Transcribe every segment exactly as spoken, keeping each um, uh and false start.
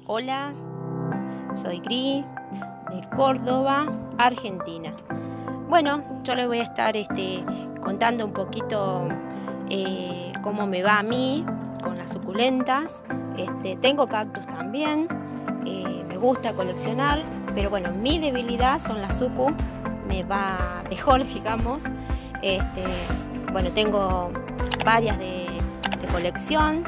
Hola, soy Gris de Córdoba, Argentina. Bueno, yo les voy a estar este, contando un poquito eh, cómo me va a mí con las suculentas. Este, tengo cactus también, eh, me gusta coleccionar, pero bueno, mi debilidad son las sucu, me va mejor, digamos. Este, bueno, tengo varias de, de colección.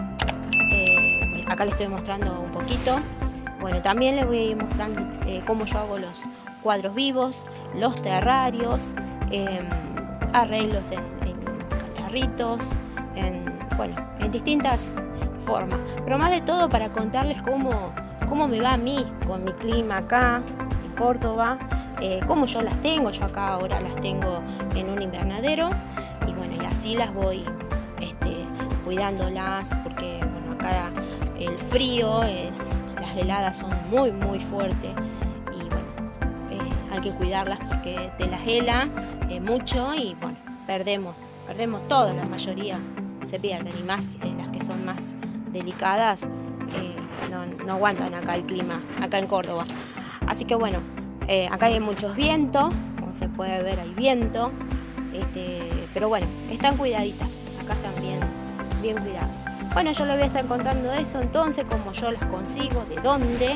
Eh, acá les estoy mostrando un poquito. Bueno, también les voy a ir mostrando eh, cómo yo hago los cuadros vivos, los terrarios, eh, arreglos en, en cacharritos, en, bueno, en distintas formas. Pero más de todo para contarles cómo, cómo me va a mí con mi clima acá en Córdoba, eh, cómo yo las tengo. Yo acá ahora las tengo en un invernadero y bueno, y así las voy este, cuidándolas porque bueno, acá el frío es, las heladas son muy muy fuertes y bueno, eh, hay que cuidarlas porque te las hela eh, mucho y bueno, perdemos, perdemos todo, la mayoría se pierden y más eh, las que son más delicadas eh, no, no aguantan acá el clima, acá en Córdoba. Así que bueno, eh, acá hay muchos vientos, como se puede ver hay viento, este, pero bueno, están cuidaditas, acá están bien, bien cuidadas. Bueno, yo les voy a estar contando eso entonces, cómo yo las consigo, de dónde,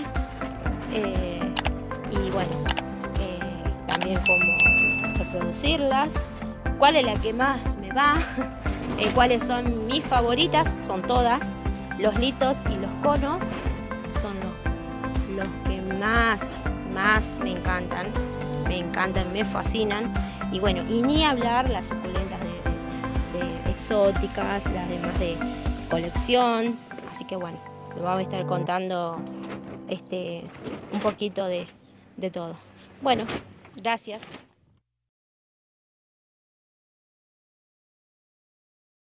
eh, y bueno, eh, también cómo reproducirlas, cuál es la que más me va, eh, cuáles son mis favoritas, son todas, los litos y los conos son los, los que más, más me encantan, me encantan, me fascinan, y bueno, y ni hablar las suculentas de, de, de exóticas, las demás de colección, así que bueno, les vamos a estar contando este, un poquito de, de todo. Bueno, gracias.